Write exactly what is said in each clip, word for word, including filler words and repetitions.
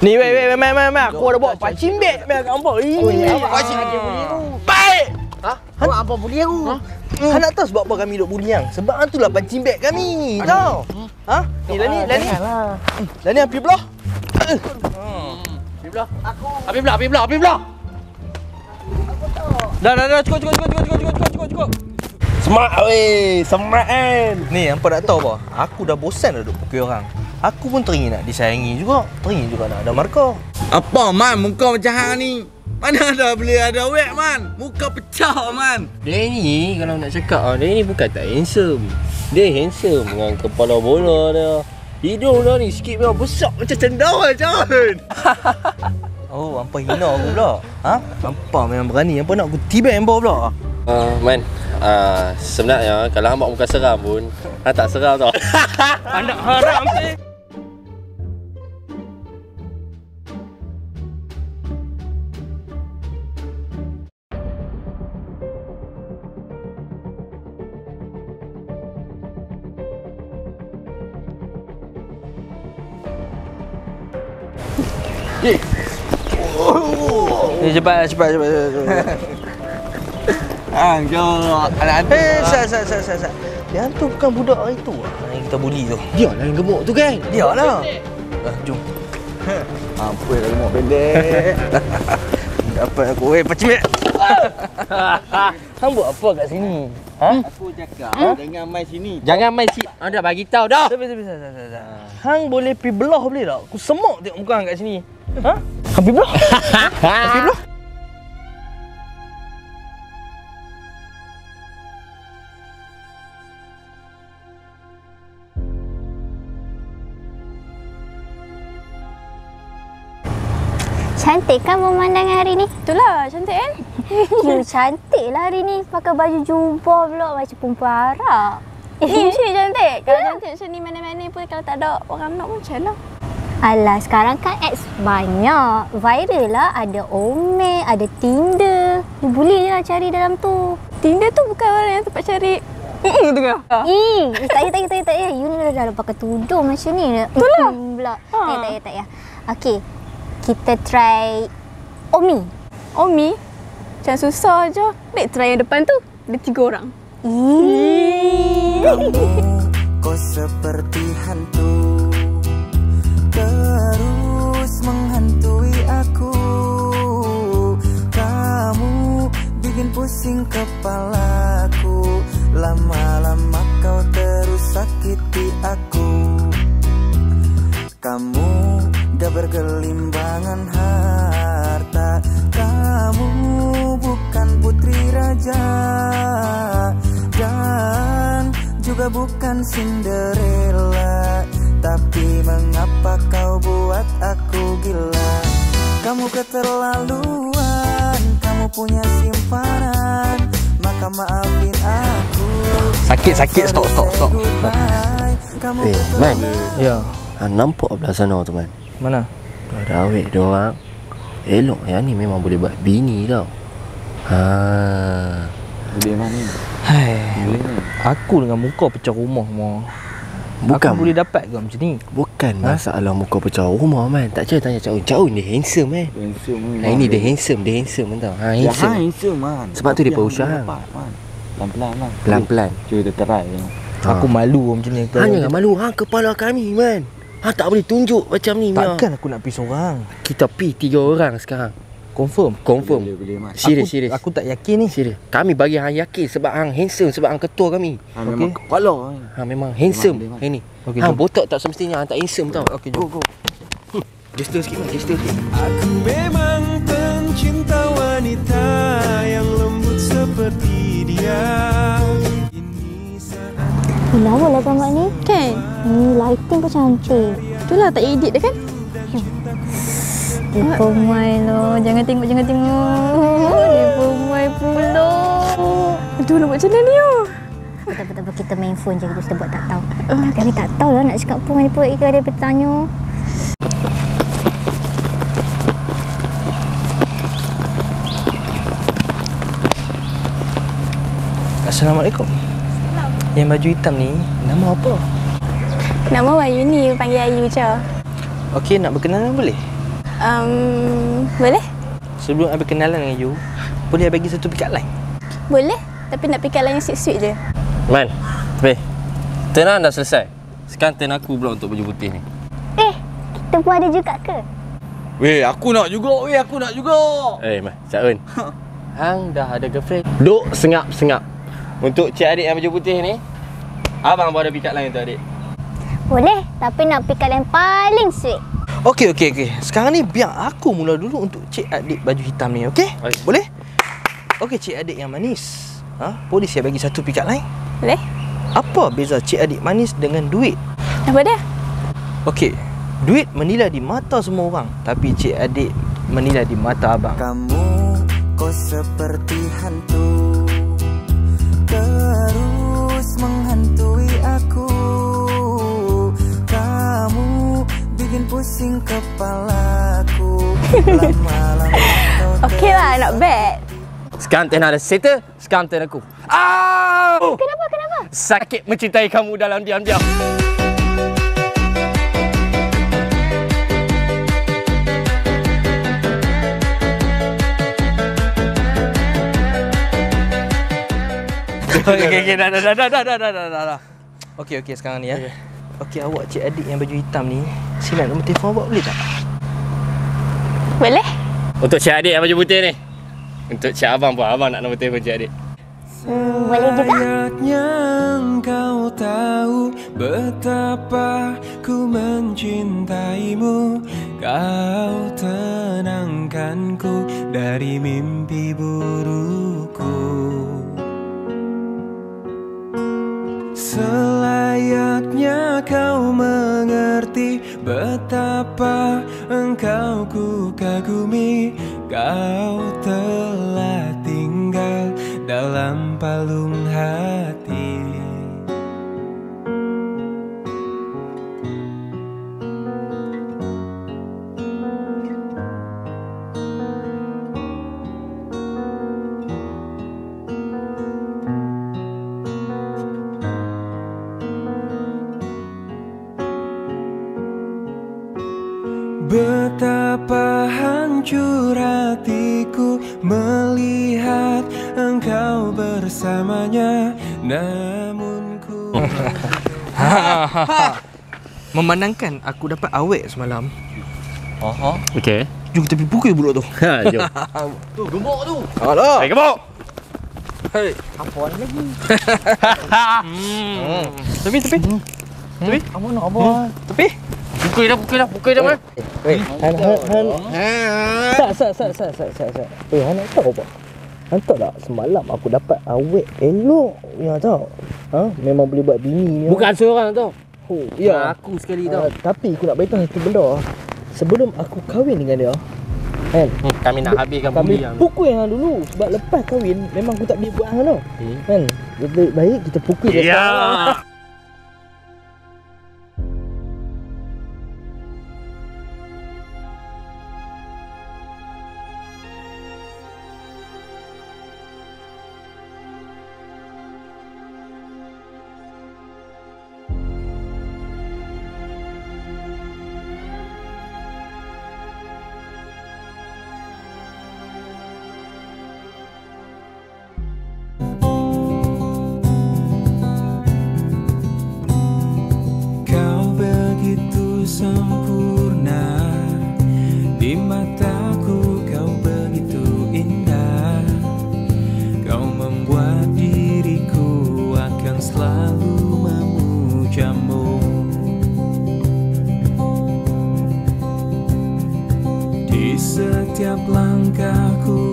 Ni wei wei mai mai mai aku ada bawa pacing beg mai kat hangpa. Ih, pacing dia buli tu. Baik. Ha? Kau apa buli aku? Hang nak tahu sebab apa kami duk buli hang? Sebab hang tulah pancing beg kami. Tahu? Ha? Ni lah ni, lah ni. Lah ni api belah. Api belah. Aku. Api belah, api belah, api belah. Dah dah dah cukup cukup cukup cukup cukup cukup cukup. Semak weh, semak kan. Ni hampa nak tahu apa? Aku dah bosan dah duk pukul orang. Aku pun teringin nak disayangi juga. Teringin juga nak ada markah. Apa man muka macam hang ni? Mana ada boleh ada wek man? Muka pecah man. Dia ni kalau nak cakap ah, dia ni bukan tak handsome. Dia handsome dengan kepala bola dia. Hidung dia ni sikit memang besar macam cendawan John. Oh, hampa hina aku pula. Ha? Hampa memang berani. Hampa nak aku tibet hampa pula. Uh, man, uh, sebenarnya kalau hang buat muka seram pun, hang tak seram tau. Anak haram ni. Eh. Eh, cepat cepat cepat. Hang jauh anak Eh, sat sat sat sat. Yang tu bukan budak hari tu ah, yang kita bully tu. Dia lah yang gemuk tu kan? Dia lah. Ah, jom. apa dah gemuk pendek. Dapat aku eh pacim. Hang buat apa kat sini? Ha? Aku cakap hmm? jangan mai sini. Jangan main si. Hang dah bagi tahu dah. Sabar sabar sabar sabar. Hang boleh pi belah boleh tak? Aku semok tengok muka hang kat sini. Ha? Hang pi belah? Hang pi belah? Cantik kan pemandangan hari ni? Itulah, cantik kan? You cantik lah hari ni. Pakai baju jubah pula macam perempuan Arab. Eh, mesti cantik. Kalau cantik macam ni mana-mana pun kalau tak ada orang nak pun macam mana? Alah, sekarang kan apps banyak. Viral lah. Ada Omek, ada Tinder. You boleh je lah cari dalam tu. Tinder tu bukan orang yang tempat cari mm tu ke? Eh, tak payah, tak payah, tak payah, tak payah. You ni dah, dah pakai tudung macam ni. Itulah. Mm, pula. Ha. Tak payah, tak payah, tak payah. Okey. Kita try Omi. Omi? Macam susah je. Baik try yang depan tu. Ada tiga orang. Kamu, kau seperti hantu, terus menghantui aku. Kamu bikin pusing kepalaku. Lama-lama kau terus sakiti aku. Kamu gak bergelimbangan harta. Kamu bukan putri raja, dan juga bukan Cinderella. Tapi mengapa kau buat aku gila? Kamu keterlaluan, kamu punya simpanan. Maka maafin aku. Sakit-sakit, stop, stop, stop. Eh, man. Ya. Ha, nampak belah sana tu man. Mana? Dah ada awet dia orang. Elok yang ni memang boleh buat bini tau. Ha. Boleh mana ni? Hai. Aku dengan muka pecah rumah semua. Bukan. Aku boleh dapat ke macam ni? Bukan ha? masalah muka pecah rumah man. Tak cakap tanya Caun. Caun dia handsome man. Handsome man. Ha, ini dia handsome, dia handsome man tau. Ha, Ya, handsome. handsome man. Sebab tu dia berusaha. Pelan-pelan man. Pelan-pelan. Cuba kita try je. Aku malu macam ni. Ha, jangan malu. Ha, kepala kami man. Ha, tak boleh tunjuk macam ni. Takkan aku nak pergi seorang. Kita pi tiga orang sekarang. Confirm? Confirm. Boleh, boleh man. Serius, aku, serius. Aku tak yakin ni. Serius. Kami bagi hang yakin sebab hang handsome, sebab hang ketua kami. Ha, memang Okey. kepala. Ha, memang handsome. Memang, Yang ni. Okey, Hang jom. botak tak semestinya hang tak handsome tau. Okey, jom. Go, go. Gesture sikit man, gesture sikit. Aku memang pencinta wanita yang lembut seperti dia. Ini saat lawa lah gambar ni. Kan? Ni lighting pun cantik. Itulah tak edit dah kan? Dia pemai lo. Jangan tengok, jangan tengok. Dia pemai pula. Aduh, nak buat macam mana ni oh? Betul-betul kita main phone je, kita buat tak tahu. Kami tak tahu lah nak cakap apa dengan dia. Ika dia bertanya. Assalamualaikum. Yang baju hitam ni, nama apa? Nama Wayu ni, panggil Ayu je. Okey, nak berkenalan boleh? Um, boleh? Sebelum Abi kenalan dengan you, boleh bagi satu pick up line? Boleh. Tapi nak pick up line yang sweet-sweet je. Man, Weh, turn dah selesai. Sekarang turn aku pula untuk baju putih ni. Eh, kita pun ada juga ke? Weh, aku nak juga. Weh, aku nak juga. Eh, Man, Cak Un. Hang dah ada girlfriend. Duk sengap-sengap. Untuk cik adik yang baju putih ni, abang pun ada pick up line untuk adik. Boleh, tapi nak pick up line paling sweet. Okey, okey, okey. Sekarang ni biar aku mula dulu untuk cik adik baju hitam ni, okey? Baik. Boleh? Okey, cik adik yang manis. Ha? Boleh saya bagi satu pick up line? Boleh? Apa beza cik adik manis dengan duit? Apa dia? Okey, duit menilai di mata semua orang, tapi cik adik menilai di mata abang. Kamu kok seperti hantu, terus menghantui aku. Kamu bikin pusing kepalaku. Lama-lama kau Okey lah, not bad. Sekarang turn ada settle, sekarang turn aku. Au! Kenapa, kenapa? Sakit mencintai kamu dalam diam-diam. Okey, okey, okey, dah, dah, dah, dah, dah, dah, dah, dah, dah. Okey, okey, sekarang ni ya. Okey, awak cik adik yang baju hitam ni, silap nombor telefon awak boleh tak? Boleh? Untuk cik adik yang baju putih ni. Untuk cik abang pun, abang nak nombor telefon cik adik. Hmm, boleh juga. Sayangnya engkau tahu betapa ku mencintaimu. Kau tenangkanku dari mimpi burukku. Selayaknya kau mengerti betapa engkau ku kagumi. Kau telah tinggal dalam palung hati. Betapa hancur hatiku melihat engkau bersamanya, namun ku Memandangkan aku dapat awet semalam. Aha. Okey. Jom kita pergi pukul budak tu. Ha, jom. Tu gemuk tu. Alah. Hai, gemuk. Hei, apa lagi? hmm. Tepi, tepi. Tepi. Apa nak apa? Tepi. Pukul dah, pukul dah, pukul dah, Man. Wei, Han Han Han. Sat sat sat sat sat sat sat. Wei, Han nak tahu apa? Han tahu tak semalam aku dapat awet elok ya tau. Ha, memang boleh buat bini. Bukan seorang tau. Oh, ya. Aku sekali Uh, tau. tapi aku nak beritahu satu benda. Sebelum aku kahwin dengan dia, kan? Hmm, kami nak habiskan Kami buli yang. pukul yang dulu. Sebab lepas kahwin memang aku tak boleh buat hang tau. Hmm. Kan? Lebih baik kita pukul dia Ya. sekarang. Sempurna di mataku, kau begitu indah. Kau membuat diriku akan selalu memujamu. Di setiap langkahku,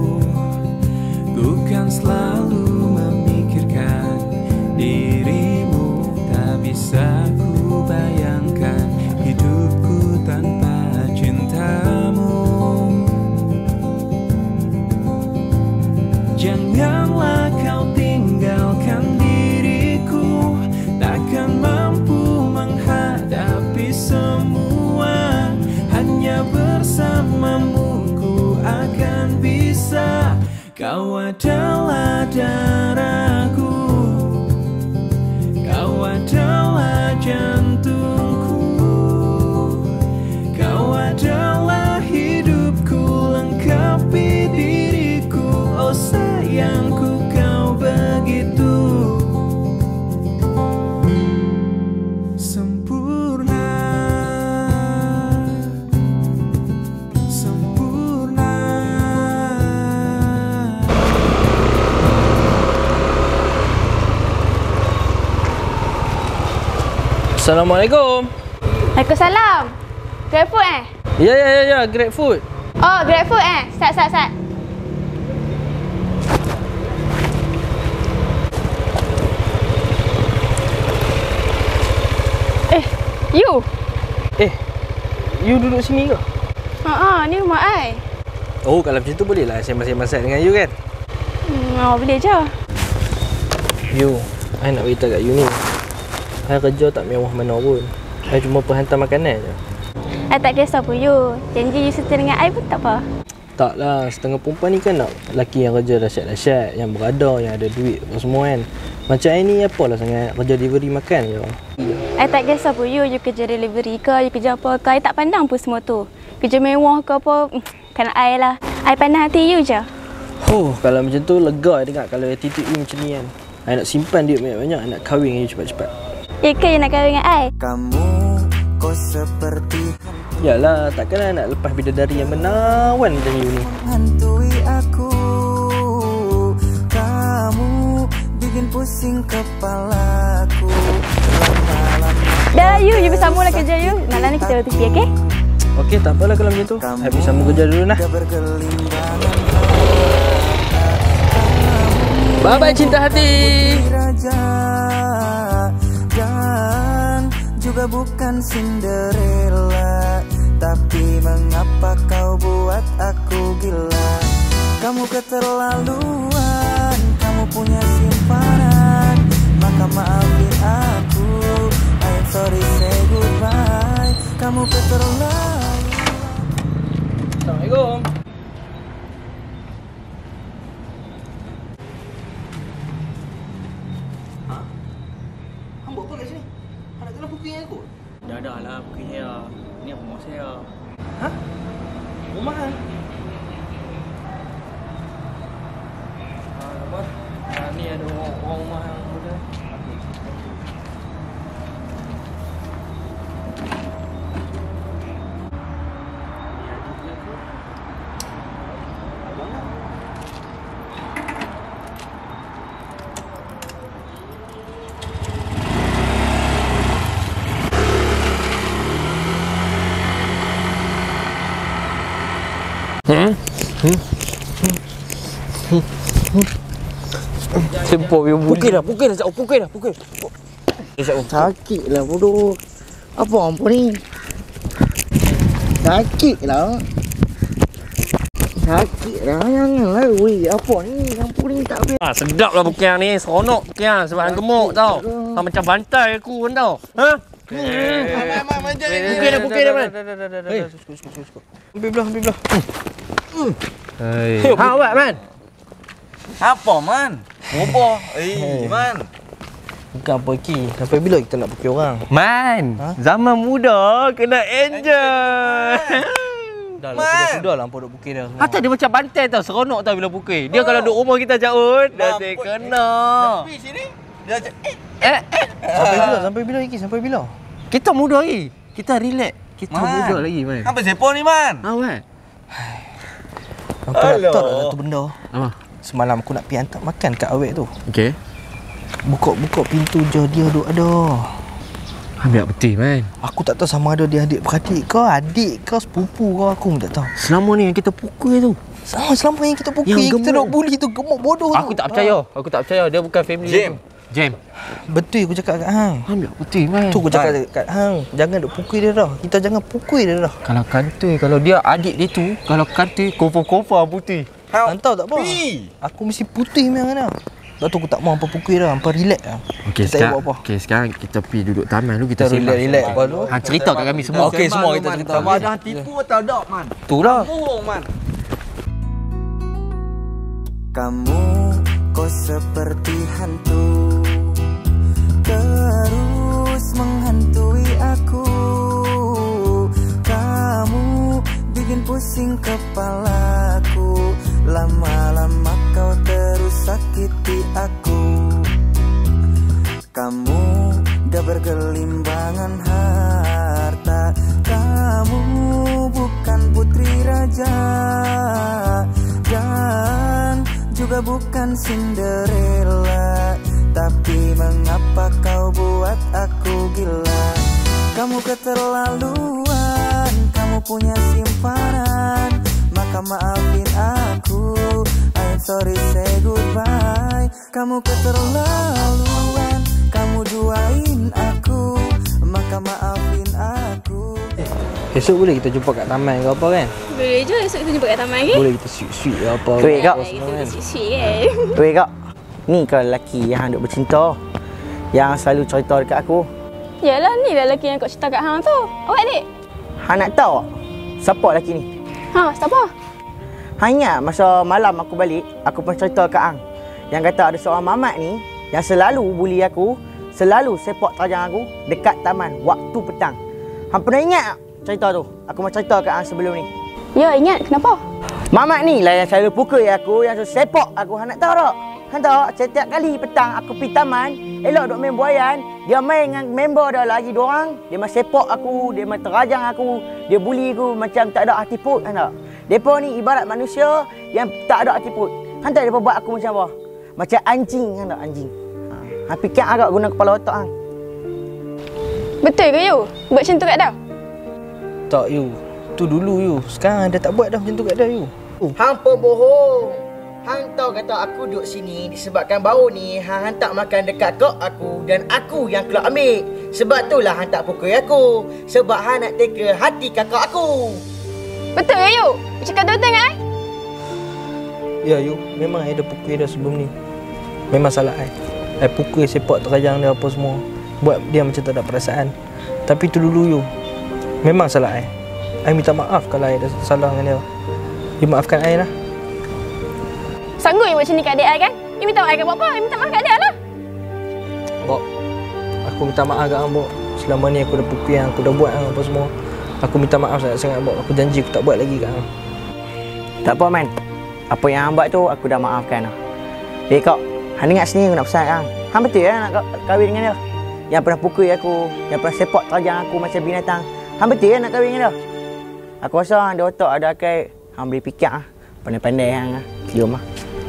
ku kan selalu memikirkan dirimu. Tak bisa ku bayangkan hidupku tanpa cintamu. Janganlah kau tinggalkan diriku, takkan mampu menghadapi semua. Hanya bersamamu ku akan bisa. Kau adalah darahku, kau adalah jantungku, kau adalah Assalamualaikum. Waalaikumsalam. GrabFood eh? Ya, ya, ya, ya. GrabFood. Oh, GrabFood eh? Sat, sat, sat. Eh, you? Eh, you duduk sini ke? Haa, ni rumah I. Oh, kalau macam tu bolehlah sembang-sembang dengan you kan? Hmm, oh, boleh je. You, I nak beritahu kat you ni. I kerja tak mewah mana pun. I cuma penghantar makanan je. I tak kisah pun you. Janji you serta dengan I pun tak apa. Taklah, setengah perempuan ni kan nak lelaki yang kerja dahsyat-dahsyat, yang berada, yang ada duit apa semua kan. Macam I ni apalah sangat kerja delivery makan je. I tak kisah pun you. You kerja delivery ke, you kerja apa ke. I tak pandang pun semua tu. Kerja mewah ke apa, kan I lah. I pandang hati you je. Oh, kalau macam tu lega I dengar kalau attitude you macam ni kan. I nak simpan duit banyak-banyak, I nak kahwin dengan you cepat-cepat. Ya ke you nak kahwin dengan I? Kamu kau seperti Yalah, takkanlah nak lepas bidadari yang menawan macam you ni. hantui aku. Kamu bikin pusing kepalaku. Lama-lama Dah you, you bersama lah kerja you. Malam ni kita bertepi, okey? Okey, tak apalah kalau macam tu. I pergi sambung kerja dulu nah. bergelimbangan Bye-bye cinta hati. raja dan juga bukan Cinderella. Tapi mengapa kau buat aku gila? Kamu keterlaluan, kamu punya simpanan. Maka maafin aku, I'm sorry say goodbye. Kamu keterlaluan. Assalamualaikum. Ha? Hang buat apa kat sini? Hang nak kena pukul aku? Dah dah lah pukul saya. Ni rumah saya. Ha? Rumah hang? Alamak. Ah, ni ada orang, orang rumah yang muda. Tempoh yang pukul dah, pukul dah, jap, pukul dah, pukul. Sakit lah bodoh. Apa apa ni? Sakit lah. Sakit lah. Janganlah weh. Apa ni? Lampu ni tak habis. Ah, sedap lah bukian ni. Seronok bukian sebab hang gemuk tau. Hang macam bantai aku kan tau. Ha? Pukul dah, pukul dah, man. Hei, suka, suka, suka, suka. Ambil belah, ambil belah. Hei. Ha, awak man. Apa man? Ngoboh. Eh, man. Bukan apa lagi. Sampai bila kita nak pukul orang? Man, Ha? zaman muda kena enjoy. Dah lah, sudah-sudah lah hampa duk pukul dah semua. Hatta dia macam bantai tau, seronok tau bila pukul. Dia kalau duduk rumah kita jauh, dah dia kena. Tapi sini dia ajak eh. Eh, eh. Sampai bila? Sampai bila lagi? Sampai bila? Kita muda lagi. Kita relax. Kita Man. muda lagi man. Apa sepo ni man? Awak. Hampa nak Alah. tahu tak satu benda? Apa? Semalam aku nak pergi hantar makan kat awek tu. Okey. Buka-buka pintu je dia duk ada. Ambil betul man. Aku tak tahu sama ada dia adik beradik ke, adik ke, sepupu ke, aku pun tak tahu. Selama ni yang kita pukul tu. Sama selama yang kita pukul, Yang yang kita gemuk. duk bully tu, gemuk bodoh Aku tu. tak percaya. Aku tak percaya dia bukan family Jam. tu. Jam. Betul aku cakap kat hang. Ambil betul man. Tu aku cakap kat hang, jangan duk pukul dia dah. Kita jangan pukul dia dah. Kalau kantoi, kalau dia adik dia tu, kalau kantoi confirm-confirm putih. Hang tahu tak apa? Pi. Aku mesti putih memang kan. Lepas tu aku tak mau hampa pukul dah, hampa relax lah. Okey, Kita tak sekarang, buat apa. okey, sekarang kita pergi duduk taman dulu kita Kita sembang. relax-relax lepas tu. Ha, cerita kat kami semua. Okey, semua kita cerita. Sama ada tipu atau tak man? Tu dah. Bohong man. Kamu kau seperti hantu, terus menghantui aku. Kamu bikin pusing kepalaku. Lama-lama kau terus sakiti aku. Kamu dah bergelimbangan harta. Kamu bukan putri raja dan juga bukan Cinderella. Tapi Tapi mengapa kau buat aku gila? Kamu keterlaluan, kamu punya simpanan. Maka maafin aku, I'm sorry say goodbye. Kamu keterlaluan, kamu duain aku. Maka maafin aku. Esok boleh kita jumpa kat taman ke apa kan? Boleh je esok kita jumpa kat taman ke? Boleh kita sweet-sweet ke apa. Weh kak. Kita bersih-sih kan. Weh kak. Ni kau lelaki yang duk bercinta, yang selalu cerita dekat aku. Yalah, ni lah lelaki yang kau cerita kat hang tu. Awak adik? Hang nak tahu tak? Siapa lelaki ni? Ha, siapa? Hang ingat masa malam aku balik, aku pernah cerita kat hang yang kata ada seorang mamat ni yang selalu bully aku, selalu sepak terjang aku dekat taman waktu petang. Hang pernah ingat tak cerita tu? Aku pernah cerita kat hang sebelum ni. Ya, ingat. Kenapa? Mamat ni lah yang selalu pukul aku, yang selalu sepak aku. Hang nak tahu tak? Hang tahu, setiap kali petang aku pergi taman, elok duk main buayan, dia main dengan member dia lagi dua orang. Dia main sepak aku, dia main terajang aku, dia bully aku macam tak ada hati put. Hang tahu? Depa ni ibarat manusia yang tak ada hati put. Hang tahu depa buat aku macam apa? Macam anjing, hang tahu anjing. Ha, hang fikir agak guna kepala otak hang. Betul ke you? Buat macam tu kat dah? Tak you. Tu dulu you. Sekarang dah tak buat dah macam tu kat dah you. Hang pembohong. Hang tahu kata aku duduk sini disebabkan baru ni hang hantar makan dekat kok aku dan aku yang keluar ambil. Sebab itulah hang tak pukul aku. Sebab hang nak teka hati kakak aku. Betul ke you? Cakap tu betul kan? Ya you. Memang I dah pukul dah sebelum ni. Memang salah I. I pukul sepak terajang dia apa semua. Buat dia macam tak ada perasaan. Tapi tu dulu you. Memang salah I. I minta maaf kalau I dah salah dengan dia. You maafkan I lah. Sanggup you buat macam ni kat adik I kan? You minta maaf kat apa? You minta maaf kat adik I lah. Bok, aku minta maaf kat hang, Bok. Selama ni aku dah pukul hang, aku dah buat hang apa semua. Aku minta maaf sangat-sangat, Bok. Aku janji aku tak buat lagi kat hang. Tak apa, man. Apa yang hang buat tu, aku dah maafkan lah. Eh, kak. Hang ingat sini aku nak pesan hang. Hang betul ya nak kahwin dengan dia? Yang pernah pukul aku, yang pernah sepak terajang aku macam binatang. Hang betul ya nak kahwin dengan dia? Aku rasa hang ada otak, ada akal. Hang boleh fikir lah. Pandai-pandai hang lah. Cium lah.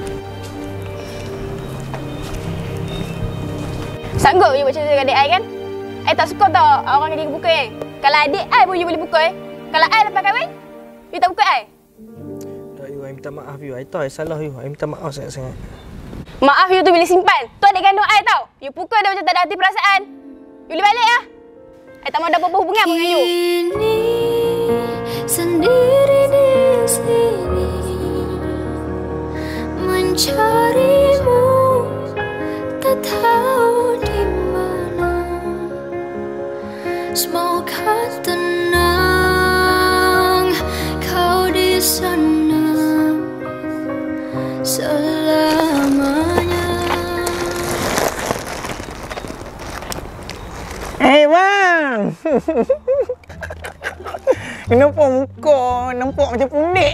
Sanggup you buat macam tu kat adik I kan? I tak suka tau orang dia pukul eh. Kalau adik I pun you boleh pukul eh. Kalau I lepas kahwin, you tak pukul I? Tak you, I minta maaf you. I tahu I salah you. I minta maaf sangat-sangat. Maaf you tu boleh simpan. Tu adik kandung I tau. You pukul dia macam tak ada hati perasaan. You boleh balik lah. I tak mau ada apa-apa hubungan dengan you. Ini sendiri di sini mencarimu, tak tahu di mana. Semoga tenang kau di sana selamanya. Eh, bang! Kenapa muka nampak macam pendek?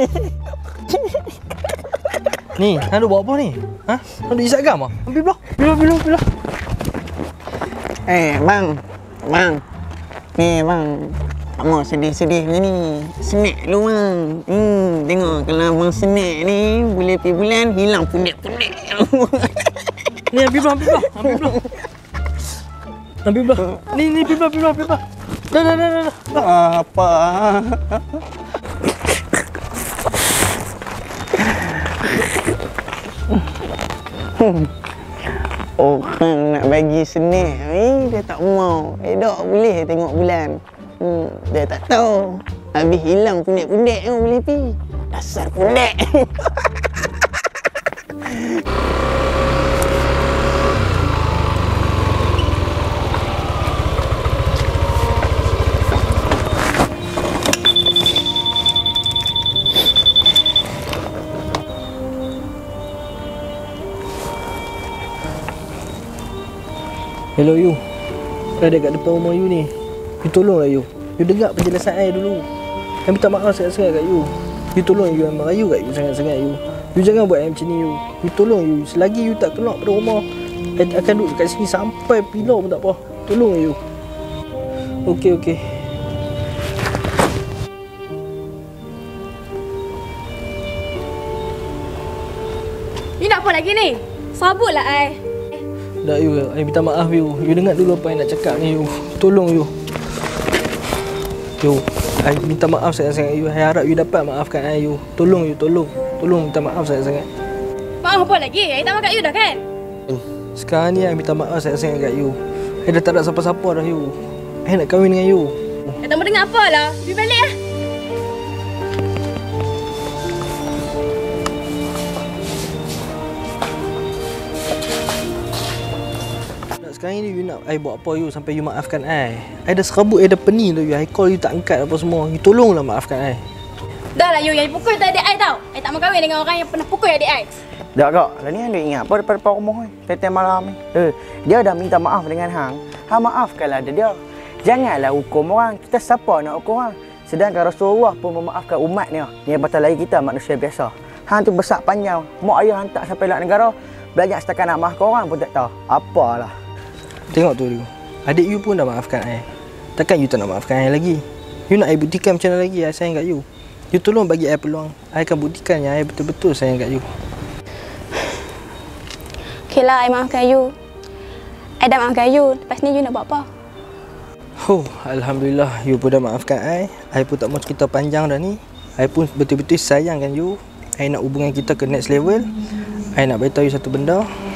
Ni, hang duk buat apa ni? Ha? Hang duk Instagram ah? Ambil belah. Belah, belah, belah. Eh, bang. Bang. Ni, bang. Tak mau sedih-sedih macam ni. Snack lu, bang. Hmm, tengok kalau abang snack ni, boleh pergi bulan, hilang pendek-pendek. Ni, ambil belah, ambil belah. Ambil belah. Ambil belah. Ni, ni, ambil belah, ambil belah, ambil belah. Dah, dah, dah, dah. dah. Apa? Orang nak bagi snack ni, dia tak mau. Eh, tak boleh tengok bulan. Hmm, dia tak tahu. Habis hilang pendek-pendek yang boleh pergi. Dasar pendek. Hello you. Ada kat depan rumah you ni. You tolonglah you. You dengar penjelasan saya dulu. Saya minta maaf sangat-sangat kat you. You tolong you yang merayu kat you sangat-sangat you. You jangan buat macam ni you. You tolong you. Selagi you tak keluar pada rumah, saya akan duduk kat sini sampai pilau pun tak apa. Tolong you. Okey okey. You nak apa lagi ni? Sabutlah I. Dah you, I minta maaf you. You dengar dulu apa yang nak cakap ni you. Tolong you. You, I minta maaf sangat-sangat you. I harap you dapat maafkan I you. Tolong you, tolong. Tolong minta maaf sangat-sangat. Maaf apa lagi? I tak maaf kat you dah kan? Sekarang ni I minta maaf sangat-sangat kat you. I dah tak ada siapa-siapa dah you. I nak kahwin dengan you. I tak mau dengar apa lah. Pergi balik lah. Sekarang ni you nak I buat apa you sampai you maafkan I? I dah serabut, I dah pening tu you. I call you tak angkat apa semua. You tolonglah maafkan I. Dah lah you, yang pukul tu adik I tau. I tak mau kahwin dengan orang yang pernah pukul adik I. Dah kak, lah ni anda ingat apa depan-depan rumah ni? Tiap-tiap malam ni. Eh, dia dah minta maaf dengan hang. Hang maafkanlah dia. Janganlah hukum orang. Kita siapa nak hukum orang? Sedangkan Rasulullah pun memaafkan umatnya. Ni apatah lagi kita manusia biasa. Hang tu besar panjang. Mak ayah hantar sampai luar negara. Belajar setakat nak maafkan orang pun tak tahu. Apalah. Tengok tu you. Adik you pun dah maafkan I. Takkan you tak nak maafkan I lagi? You nak I buktikan macam mana lagi I sayang kat you? You tolong bagi I peluang. I akan buktikan yang I betul-betul sayang kat you. Okey lah, I maafkan you. I dah maafkan you. Lepas ni you nak buat apa? Oh, Alhamdulillah you pun dah maafkan I. I pun tak mau cerita panjang dah ni. I pun betul-betul sayangkan you. I nak hubungan kita ke next level. I nak beritahu you satu benda.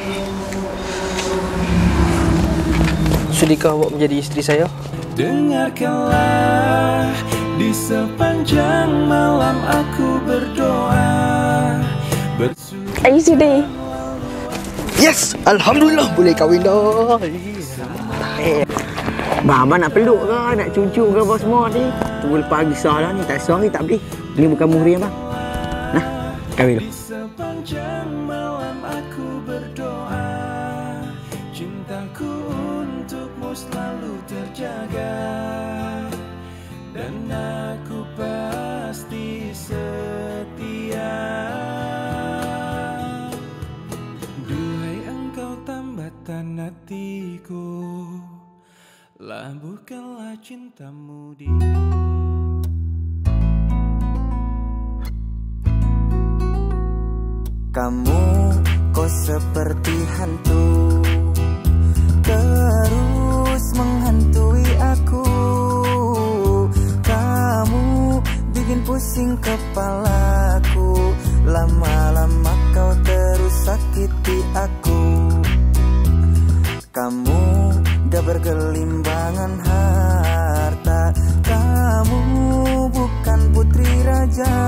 Sudikah awak menjadi isteri saya? Dengarkanlah, di sepanjang malam aku berdoa. Are you sudi? Yes! Alhamdulillah boleh kahwin dah. Eh, bang, abang nak peluk ke? Nak cucu ke apa semua ni? Tunggu lepas kisah lah ni. Tak seorang ni tak boleh. Ni bukan muhrim bang. Nah, kahwin dulu. Di sepanjang malam aku berdoa. Cintaku untukmu selalu terjaga. Dan aku pasti setia. Duhai engkau tambatan hatiku, labuhkanlah cintamu di kamu kok seperti hantu, terus menghantui aku. Kamu bikin pusing kepalaku, lama-lama kau terus sakiti aku. Kamu gak bergelimbangan harta, kamu bukan putri raja,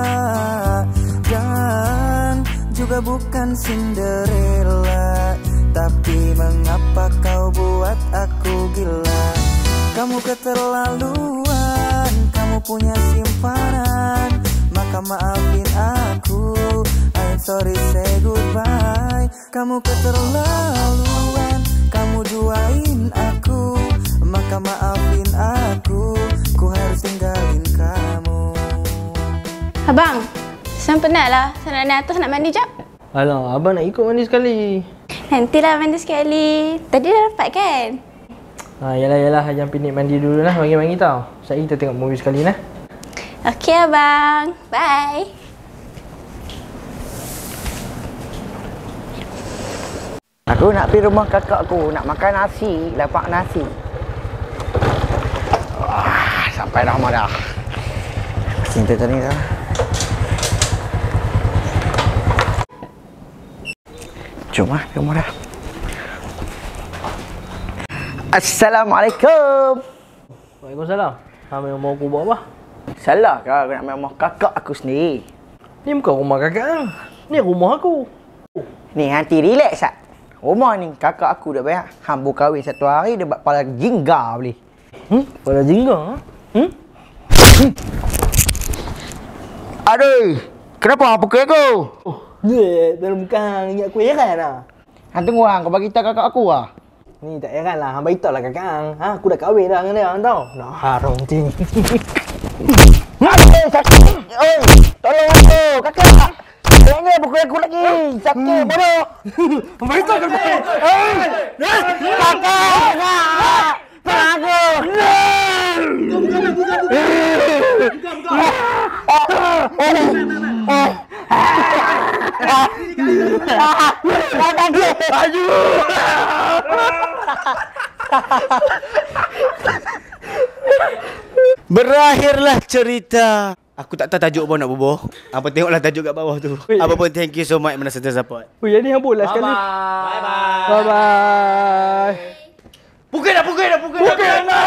dan juga bukan Cinderella. Tapi mengapa kau buat aku gila? Kamu keterlaluan, kamu punya simpanan. Maka maafin aku, I'm sorry say goodbye. Kamu keterlaluan, kamu duain aku. Maka maafin aku, ku harus tinggalin kamu. Abang, saya penat lah. Saya nak naik atas nak mandi jap. Alah, abang nak ikut mandi sekali. Nantilah mandi sekali. Tadi dah dapat kan? Ha, yalah, yalah. Jangan pinik mandi dulu lah. Mari-mari tau. Sekejap kita tengok movie sekali lah. Okey abang. Bye. Aku nak pergi rumah kakak aku. Nak makan nasi. Lapak nasi. Wah, sampai dah rumah dah. Cinta tadi dah. Jom lah, pergi rumah dah. Assalamualaikum. Waalaikumsalam. Ha, memang mau aku buat apa? Salah ke aku nak main rumah kakak aku sendiri? Ni bukan rumah kakak kan? Ni rumah aku. Ni nanti relax tak? Rumah ni kakak aku dah banyak. Hambu kahwin satu hari dia buat kepala jingga boleh. Hmm? Kepala jingga? Hmm? hmm? Aduh! Kenapa pukul aku? Oh, yeah, dalam bukan ingat aku heran lah. Han tunggu hang, kau bagi tahu kakak aku lah. Ni tak heran lah, hang beritahu lah kakak hang. Ha, aku dah kahwin dah dengan dia, hang tahu? Nak haram macam ni. Aduh, sakit! Oi! Tolong aku, kakak! Tolong dia pukul aku lagi! Sakit, bodoh! Beritahu kakak! Oi! Kakak! Tolong aku! Kakak! Baju. Berakhirlah cerita. Aku tak tahu tajuk apa nak bubuh. Apa tengoklah tajuk kat bawah tu. Apa pun thank you so much mana sentiasa support. Oh, yang ni hang bola sekali. Bye bye. Bye bye. Pukul dah, pukul dah, pukul dah. Pukul dah.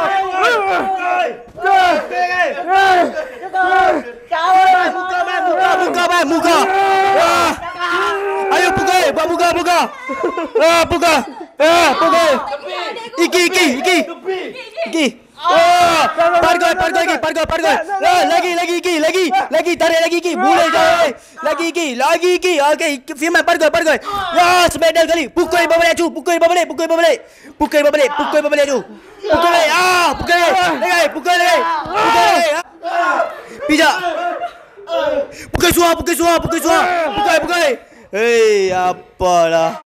Buka man, buka, buka man, buka. Ayo pukul, buat buka, buka. Ah, buka. Ah, pukul. Iki, iki, iki. Iki. Oh, pargol, pargol lagi, pargol, pargol. Ah, lagi, lagi, iki, lagi, lagi, tarik lagi iki. Boleh je. Lagi iki, lagi iki. Okey, Firman pargol, pargol. Ya, semedal kali. Pukul balik tu, pukul balik, pukul balik. Pukul balik, pukul balik tu. Pukul balik. Ah, pukul lagi, pukul lagi. Pukul lagi. Pijak. Pukul suar, pukul suar, pukul suar. Pukul, pukul. Hei, apalah.